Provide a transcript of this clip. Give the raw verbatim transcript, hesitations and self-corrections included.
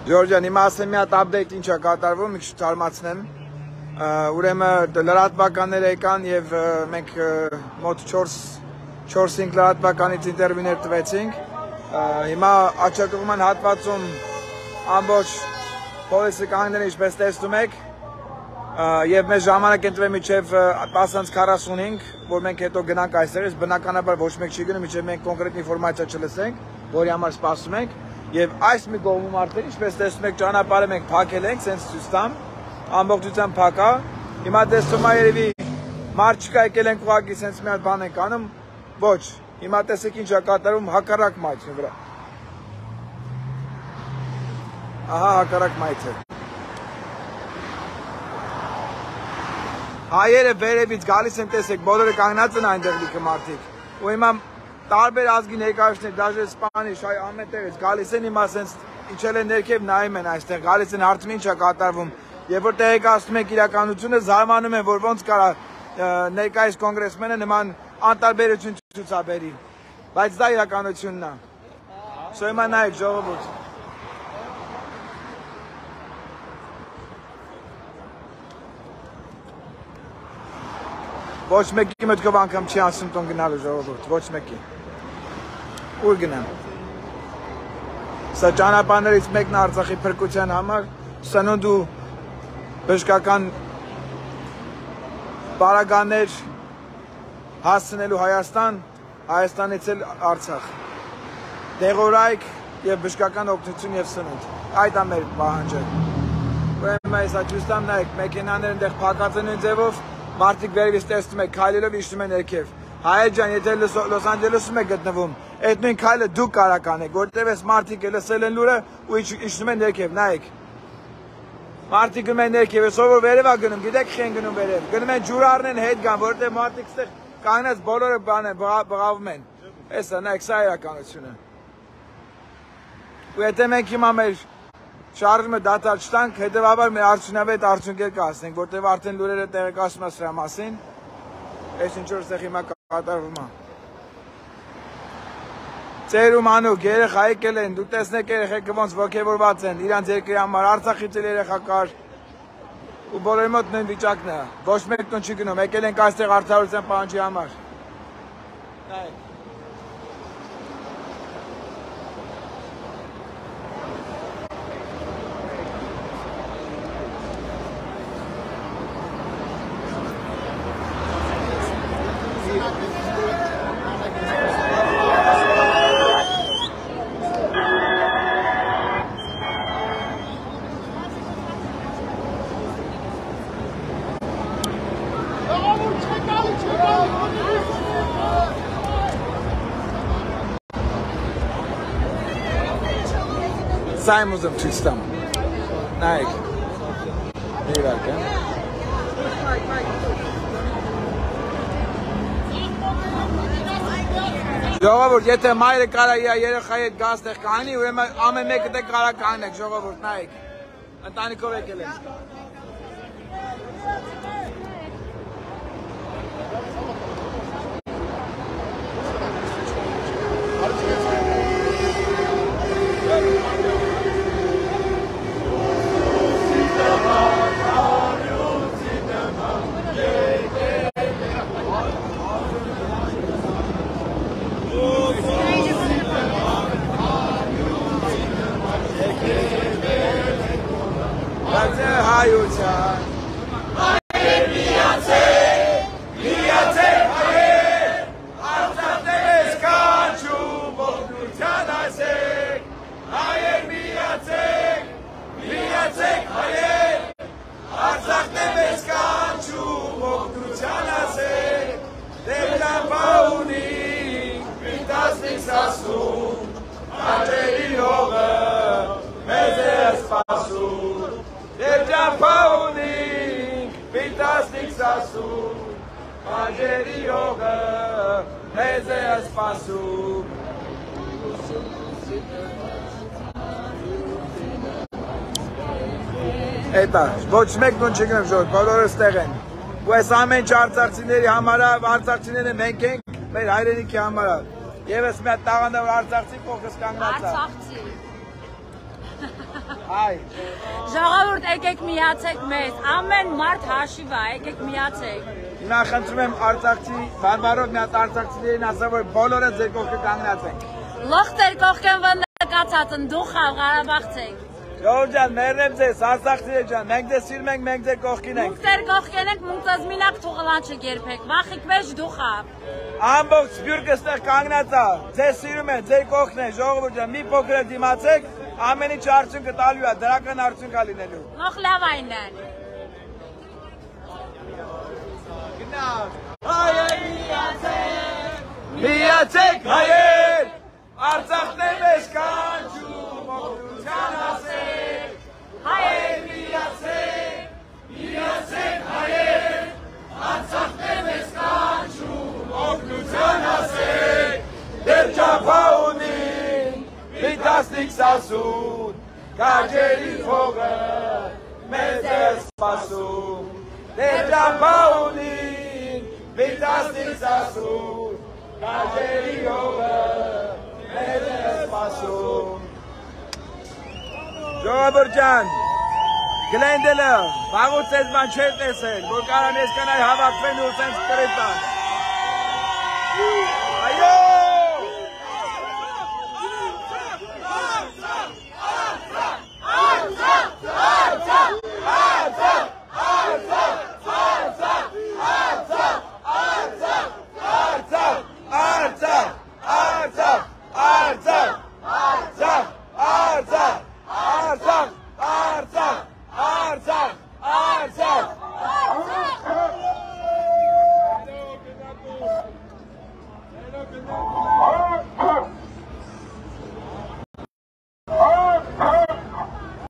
Ժորժան, հիմա ասեմ մի հատ update ինչ է կատարվում, մի քիչ թարմացնեմ։ Ուրեմն լրատվականներ եկան եւ մենք մոտ չորս-հինգ լրատվականից ինտերվյուներ տվեցինք։ Հիմա աչակողում են հատվածում ամբողջ պոլիսի կանոնները ինչպես տեսնում եք եւ մեզ ժամանակ ընտրվել մինչեւ տասը քառասունհինգ, որ մենք հետո գնանք այստեղից, բնականաբար ոչ մեկ չի գնում մինչեւ մենք կոնկրետ ինֆորմացիա չլսենք, որի համար սպասում ենք եւ այս մի կողմում արդեն ինչպես տեսնում եք ճանապարհը մենք փակել ենք, սենց ցույց տամ, ամբողջությամբ փակ է։ Հիմա տեսնում եք երևի մարդ չկա, եկել ենք ուղղակի սենց մի հատ բան ենք անում, ոչ, հիմա տեսեք ինչ է կատարում հակառակ մայթի վրա։ Ահա հակառակ մայթը։ Հայերը վերևից գալիս են, տեսեք, բոլորը կանգնած են այնտեղ լիքը մարդիկ։ Ու հիմա տարբեր ազգի ներկայացուցիչներ, դաժե Սպանիչ, հայ ամենտեղից գալիս են, հիմա ասենց իջել են ներքև նայում են այստեղ, գալիս են հարցում ինչ է կատարվում։ Երբ որ տեղեկացնում եք իրականությունը, զարմանում են, որ ոնց կարա ներկայիս կոնգրեսմենը նման անտարբերություն ցուցաբերի։ Բայց դա իրականությունն է։ Սա հիմա նայեք ժողովուրդ։ Ոչ մեկի մտքով անգամ չի անցնում տուն գնալու ժողովուրդ, ոչ մեկի։ Ուր գնամ։ Սա ճանապարհներից մեկն է Արցախի փրկության համար, սնունդ ու բժշկական պարագաներ հասցնելու Հայաստան, Հայաստանից էլ Արցախ։ Դեղորայք եւ բժշկական օգնություն եւ սնունդ։ Այդ է մեր պահանջը։ Ուրեմն այս աճուստամ նայեք, մեքենաները այնտեղ փակած են ձևով, մարդիկ վերևից տեսնում եք քայլելով իջնում են ներքև։ Հայեր ջան, եթե Լոս Անջելեսում եք գտնվում, այդ նույն քայլը դուք կարող անեք, որտեղ էս մարդիկ լսել են լուրը ու իջնում են ներքև, նայեք։ Մարդիկ գնում են ներքև, այսօր որ վերև է գնում, գիտեք խեն գնում վերև, գնում են ջուր առնեն հետ գան, որտեղ մարդիկ ստեղ կանգնած բոլորը բան են, բղավում են։ Էսա, նայեք, սա իրականությունը։ Ու եթե մենք հիմա մեր շարժումը դադար չտանք, հետևաբար մեր արդյունավետ արդյունքեր կհասնենք, որտեղ արդեն լուրերը տեղեկացնում է սրա մասին, այս ինչ որ ստեղ հիմա կատարվում է։ Ծեր ու մանուկ, երեխա եկել են, դու տեսնեք երեխեքը ոնց ոգևորված են, իրանց երկրի համար, Արցախից էլ երեխա կար, ու բոլորի մոտ նույն վիճակն է, ոչ մեկ տուն չի գնում, եկել ենք այստեղ արդարության պահանջի համար։ Նայեք։ Սա եմ ուզում ցույց տամ։ Նայեք։ Իրակ է։ Ժողովուրդ, եթե մայրը կարա իր երեխայի հետ գազ տեղ կանի, ուրեմն ամեն մեկը դե կարա կանեք, ժողովուրդ, նայեք։ Ընտանիքով եկել են։ Էտա, ոչ մեկ տուն չգնեմ ժողովուրդ, բոլորը ստեղ են։ Ու այս ամեն ինչ արցախցիների համար, արցախցիները մենք ենք, մեր հայրենիքի համար։ Եվս մի հատ տաղանդավոր արցախցի փոխս կանգնած է։ Արցախցի։ Այ Ժողովուրդ, եկեք միացեք մեզ, ամեն մարդ հաշիվ է, եկեք միացեք։ Հիմա խնդրում եմ Արցախցի բարբարով մի հատ արցախցիներին ասա, որ բոլորը ձեր կողքը կանգնած են։ Լող ձեր կողքեն վնկացած են, դուխավ Ղարաբաղցեք։ Ժողովուրդ ջան, մերնեմ ձեզ, Արցախցիներ ջան, մենք ձեզ սիրում ենք, մենք ձեր կողքին ենք։ Մենք ձեր կողքեն ենք, մենք ձեզ մինակ թողլանչը երբեք, վախիկ մեջ դուխավ։ Ամբողջ սպյուրքը ստեղ կանգնած է, ձեզ սիրում են, ձեր կողքն է, ժողովուրդ ջան, մի փոքր դիմացեք, ամեն ինչ արդյունքը տալու է, դրական արդյունք է լինելու։ Լող լավ այն է։ Հայեր միացեք, միացեք հայեր, Արցախն է մեզ կանչում, օգնության ասեք, հայեր միացեք, միացեք հայեր, Արցախն է մեզ կանչում, օգնության ասեք, դեր ճապա ունին, մի տասնիկ սասուն, կաջերի փողը մեզ է սպասում, դեր ճապա ունին, մի տասնիկ սասուն, կաջերի փողը մեզ է սպասում։ Ժողովուրդ ջան, Գլենդելը վաղուց այս բան չէր տեսել, որ կարան այսքան այ հավաքվեն ու սենց կրետ տան։